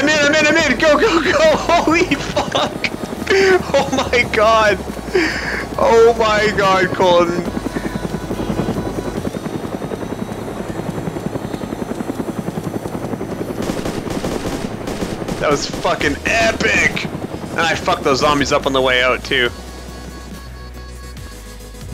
I'm in! Go! Holy fuck! Oh my god! Oh my god, Colton! That was fucking epic! And I fucked those zombies up on the way out, too.